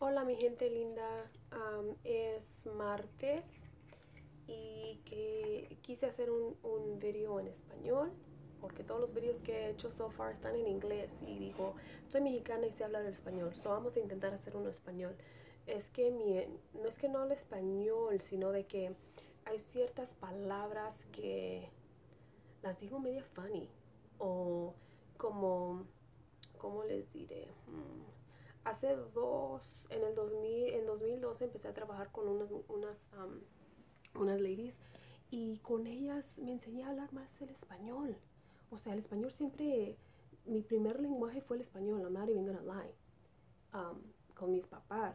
Hola mi gente linda, es martes y que quise hacer un video en español porque todos los videos que he hecho so far están en inglés y digo, soy mexicana y sé hablar el español, so vamos a intentar hacer uno en español. Es que no es que no hable español, sino de que hay ciertas palabras que las digo media funny o como, ¿cómo les diré? Hace en el 2012 empecé a trabajar con unas ladies y con ellas me enseñé a hablar más el español. O sea, el español siempre, mi primer lenguaje fue el español, I'm not even gonna lie. Con mis papás,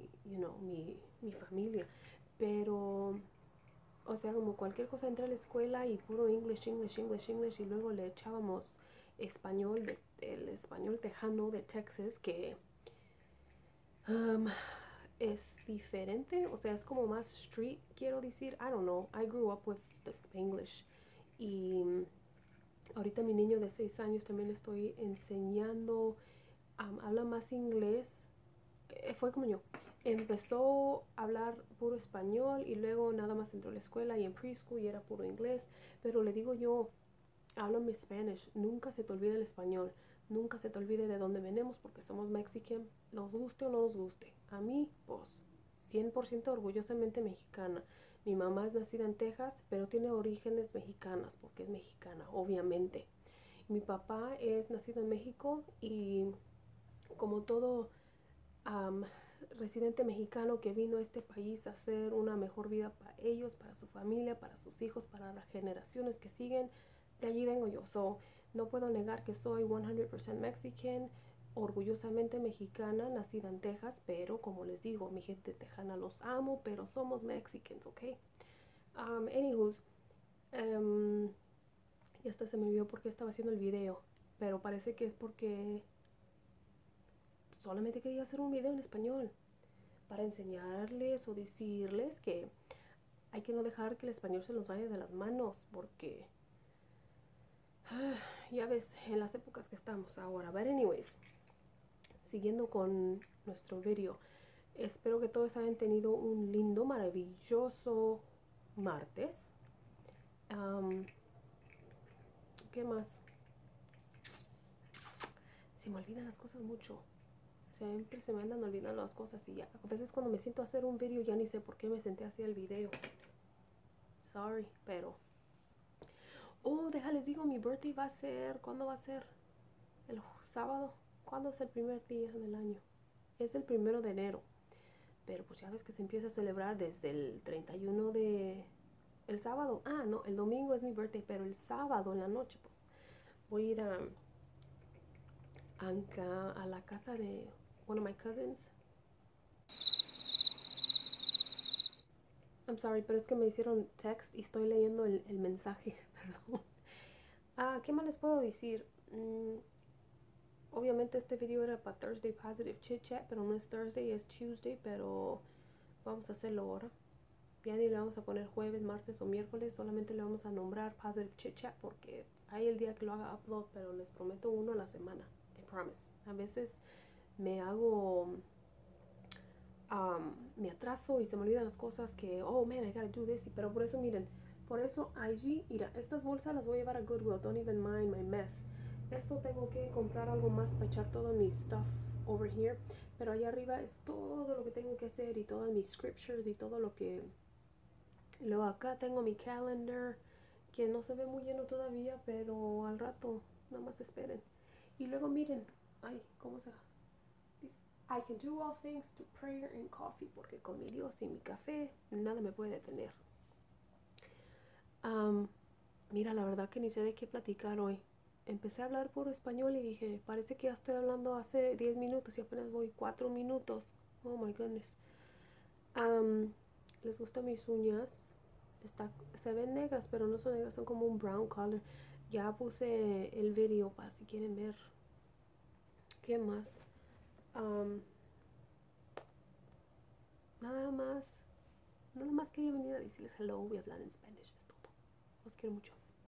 mi familia. Pero, o sea, como cualquier cosa entré a la escuela y puro English, English, English, English y luego le echábamos español, el español tejano de Texas que Um, es diferente, o sea, es como más street, quiero decir. I don't know. I grew up with the Spanglish. Y ahorita mi niño de 6 años también le estoy enseñando. Habla más inglés. Fue como yo. Empezó a hablar puro español y luego nada más entró a la escuela y en preschool y era puro inglés. Pero le digo yo, háblame Spanish, nunca se te olvide el español, nunca se te olvide de dónde venimos porque somos mexican, nos guste o no nos guste. A mí, pues, 100% orgullosamente mexicana. Mi mamá es nacida en Texas, pero tiene orígenes mexicanas porque es mexicana, obviamente. Mi papá es nacido en México y como todo um, residente mexicano que vino a este país a hacer una mejor vida para ellos, para su familia, para sus hijos, para las generaciones que siguen. De allí vengo yo. So, no puedo negar que soy 100% mexican, orgullosamente mexicana, nacida en Texas, pero como les digo, mi gente tejana los amo, pero somos mexicans, ¿ok? Anywho's, um, ya hasta se me olvidó por qué estaba haciendo el video, pero parece que es porque solamente quería hacer un video en español para enseñarles o decirles que hay que no dejar que el español se nos vaya de las manos porque ya ves en las épocas que estamos ahora. But anyways, siguiendo con nuestro video, espero que todos hayan tenido un lindo, maravilloso martes. Um, ¿Qué más? Se me olvidan las cosas mucho. Siempre se me andan olvidando las cosas y ya. A veces cuando me siento a hacer un video ya ni sé por qué me senté a hacer el video. Sorry, pero oh, déjales digo, mi birthday va a ser, ¿cuándo va a ser? El sábado. ¿Cuándo es el primer día del año? Es el 1 de enero. Pero pues ya ves que se empieza a celebrar desde el 31 de... El sábado. Ah, no, el domingo es mi birthday, pero el sábado en la noche pues voy a ir a la casa de one of my cousins. I'm sorry, pero es que me hicieron text y estoy leyendo el mensaje, perdón. ¿Qué más les puedo decir? Obviamente este video era para Thursday Positive Chit Chat, pero no es Thursday, es Tuesday, pero vamos a hacerlo ahora. Ya ni le vamos a poner jueves, martes o miércoles, solamente le vamos a nombrar Positive Chit Chat porque hay el día que lo haga upload, pero les prometo uno a la semana. I promise. A veces me hago, me atraso y se me olvidan las cosas que, oh man, I gotta do this. Pero por eso miren, por eso IG, mira, estas bolsas las voy a llevar a Goodwill, don't even mind my mess. Esto tengo que comprar algo más para echar todo mi stuff over here, pero allá arriba es todo lo que tengo que hacer y todas mis scriptures y todo lo que... Luego acá tengo mi calendar que no se ve muy lleno todavía, pero al rato, nada más esperen. Y luego miren, ay, ¿cómo se dice? I can do all things through prayer and coffee, porque con mi Dios y mi café nada me puede detener. Um, Mira, la verdad que ni sé de qué platicar hoy. Empecé a hablar puro español y dije, parece que ya estoy hablando hace 10 minutos y apenas voy 4 minutos. Oh my goodness. Um, ¿Les gustan mis uñas? Se ven negras, pero no son negras, son como un brown color. Ya puse el video para si quieren ver. ¿Qué más? Um, nada más. Nada más quería venir a decirles hello y hablar en Spanish. Es todo. Os quiero mucho.